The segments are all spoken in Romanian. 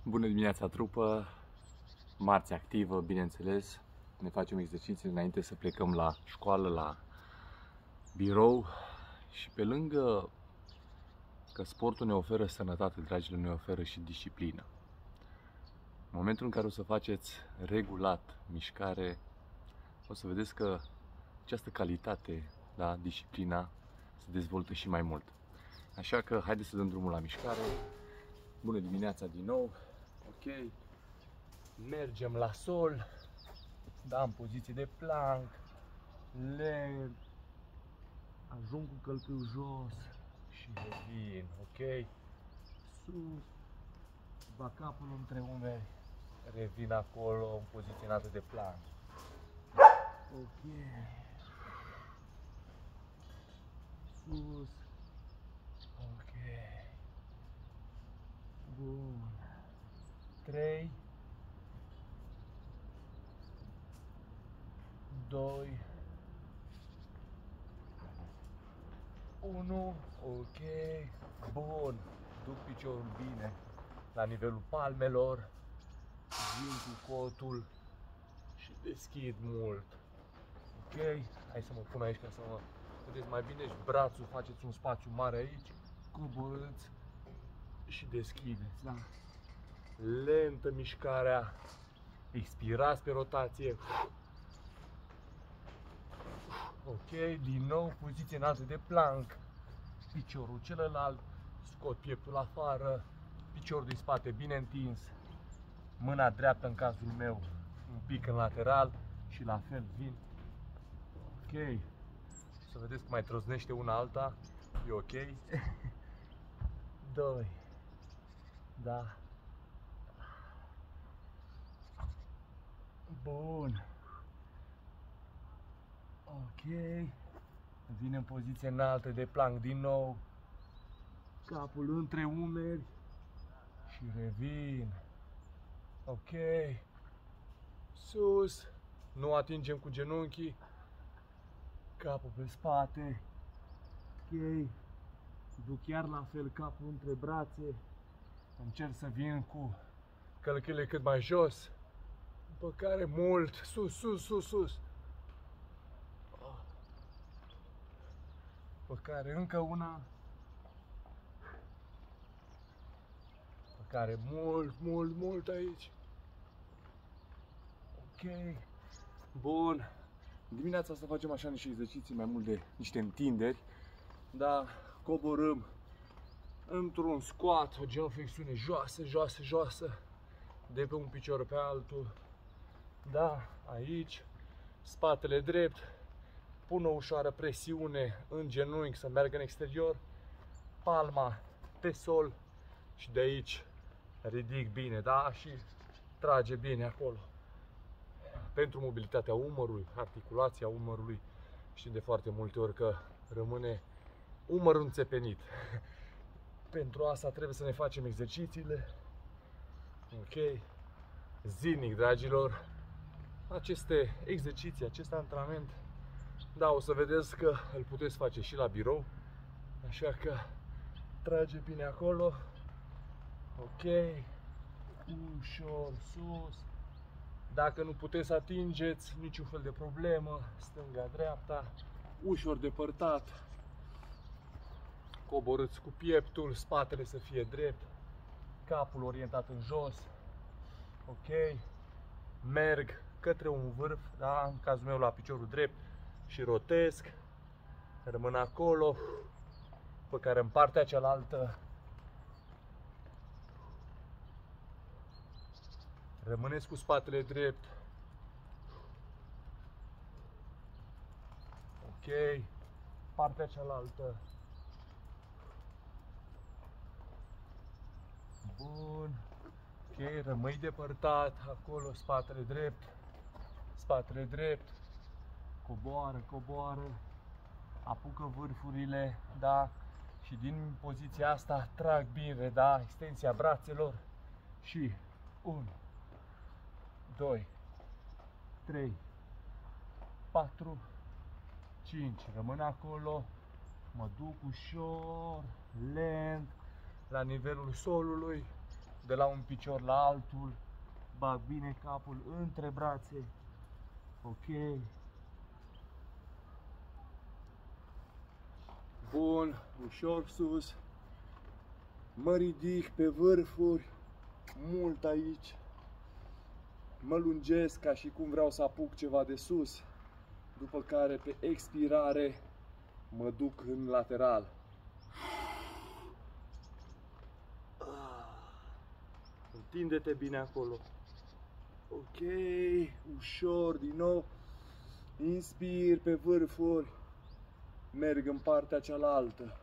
Bună dimineața, trupă! Marți activă, bineînțeles. Ne facem exerciții înainte să plecăm la școală, la birou. Și pe lângă că sportul ne oferă sănătate, dragilor, ne oferă și disciplină. În momentul în care o să faceți regulat mișcare, o să vedeți că această calitate, da, disciplina, se dezvoltă și mai mult. Așa că haideți să dăm drumul la mișcare. Bună dimineața din nou! Ok, mergem la sol, da, în poziție de plank, lent, ajung cu călcâiul jos și revin, ok, sus, bag capul între umeri, revin acolo în poziție înaltă de plank, ok, sus, ok, bun, 3, 2, 1, ok, bun, duc piciorul bine la nivelul palmelor, vin cu cotul și deschid mult, ok, hai să mă pun aici ca să mă vedeți mai bine și brațul, faceți un spațiu mare aici, coborâți și deschideți, da? Lentă mișcarea, expirați pe rotație. Ok, din nou poziție înaltă de plank, piciorul celălalt, scot pieptul afară, piciorul din spate bine întins, mâna dreaptă în cazul meu un pic în lateral și la fel vin. Ok, să vedeți cum mai trăznește una alta, e ok. 2, da, bun, ok, vin în poziție înaltă de plank din nou, capul între umeri și revin, ok, sus, nu atingem cu genunchii, capul pe spate, ok, duc iar la fel capul între brațe, încerc să vin cu călcâiele cât mai jos, după care mult, sus, sus, sus, sus, după care încă una, după care mult, mult, mult aici, ok, bun, dimineața asta facem așa niște exerciții mai mult de niște întinderi, da, coborâm într-un squat, o genoflexiune joasă, joasă, joasă, de pe un picior pe altul, da, aici, spatele drept, pun o ușoară presiune în genunchi să meargă în exterior, palma pe sol și de aici ridic bine, da, și trage bine acolo. Pentru mobilitatea umărului, articulația umărului, știm de foarte multe ori că rămâne umărul înțepenit. Pentru asta trebuie să ne facem exercițiile, ok, zilnic, dragilor, aceste exerciții, acest antrenament, da, o să vedeți că îl puteți face și la birou, așa că trage bine acolo, ok, ușor, sus, dacă nu puteți să atingeți, niciun fel de problemă, stânga-dreapta, ușor depărtat, coborâți cu pieptul, spatele să fie drept, capul orientat în jos, ok, merg către un vârf, da, în cazul meu la piciorul drept și rotesc, rămân acolo, pe care în partea cealaltă rămâneți cu spatele drept, ok, partea cealaltă, bun, ok, rămâi depărtat, acolo, spatele drept, coboară, coboară, apucă vârfurile, da, și din poziția asta trag bine, da, extensia brațelor și 1, 2, 3, 4, 5, rămân acolo, mă duc ușor, lent, la nivelul solului, de la un picior la altul, bag bine capul între brațe, ok. Bun, ușor sus, mă ridic pe vârfuri, mult aici, mă lungesc ca și cum vreau să apuc ceva de sus, după care pe expirare mă duc în lateral. Întinde-te bine acolo. Ok, ușor din nou, inspir pe vârfuri, merg în partea cealaltă.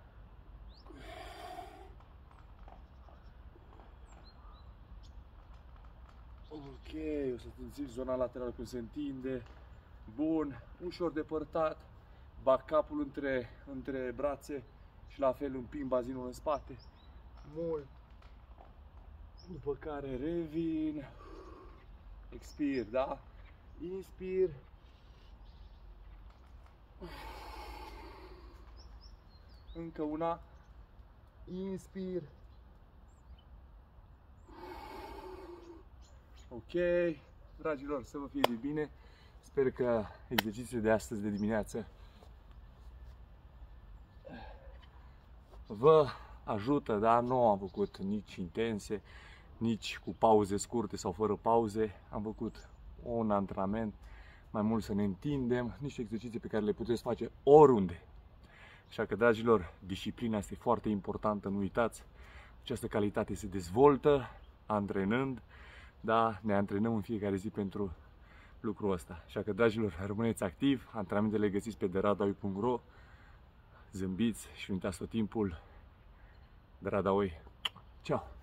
Ok, o să simți zona laterală cum se întinde. Bun, ușor depărtat, bag capul între brațe și la fel împing bazinul în spate. Mult. După care revin. Expir, da? Inspir. Încă una. Inspir. Ok, dragilor, să vă fie de bine. Sper că exercițiile de astăzi de dimineață vă ajută, da? Nu am făcut nici intense, nici cu pauze scurte sau fără pauze. Am făcut un antrenament, mai mult să ne întindem, niște exerciții pe care le puteți face oriunde. Așa că, dragilor, disciplina este foarte importantă, nu uitați. Această calitate se dezvoltă antrenând, da? Ne antrenăm în fiecare zi pentru lucrul ăsta. Așa că, dragilor, rămâneți activi, antrenamentele le găsiți pe deradaoi.ro. Zâmbiți și nu uitați tot timpul, Deradaoi. Ciao!